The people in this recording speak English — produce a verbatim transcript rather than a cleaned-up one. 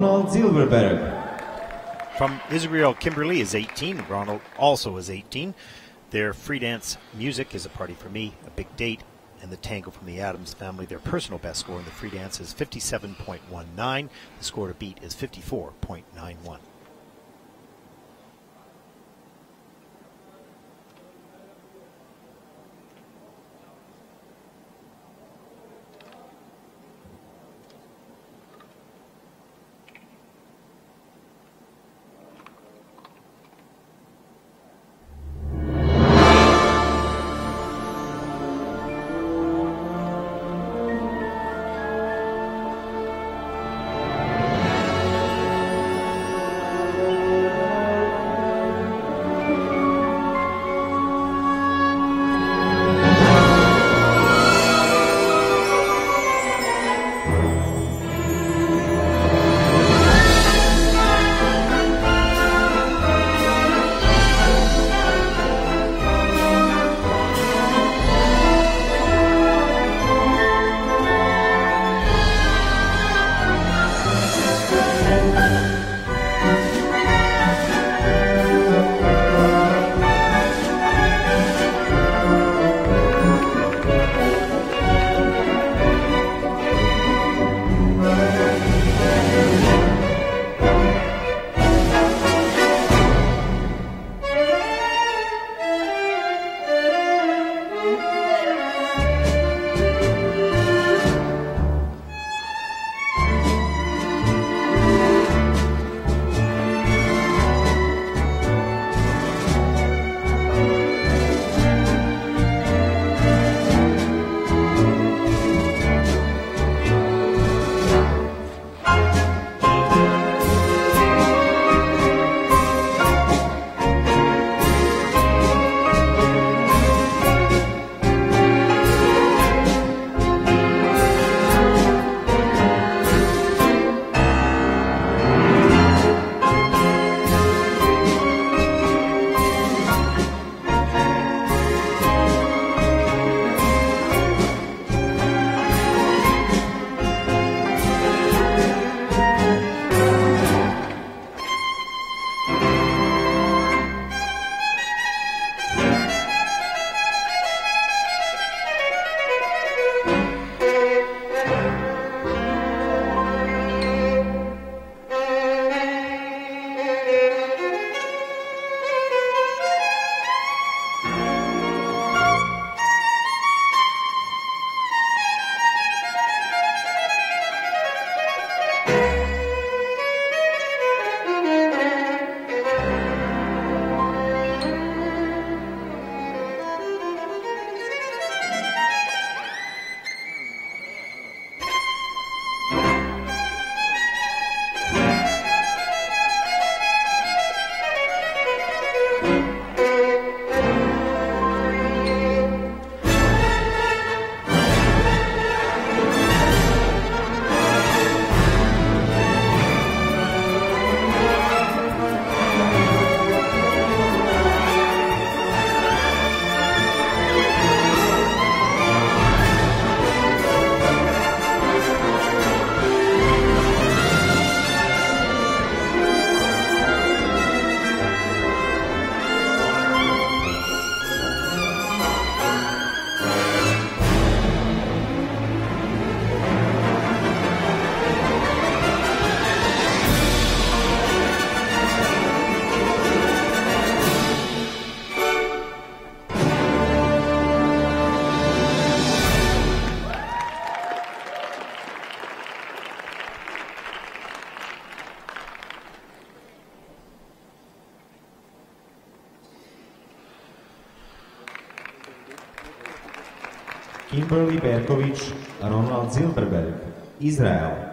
Ronald ZILBERBERG. From Israel, Kimberly is eighteen. Ronald also is eighteen. Their free dance music is A Party for Me, A Big Date, and the Tango from the Addams Family. Their personal best score in the free dance is fifty-seven point one nine. The score to beat is fifty-four point nine one. Kimberly, BERKOVICH, Ronald ZILBERBERG, Israel.